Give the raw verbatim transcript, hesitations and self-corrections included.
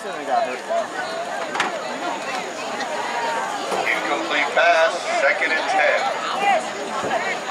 accidentally got hurt though. Incomplete pass, second and ten.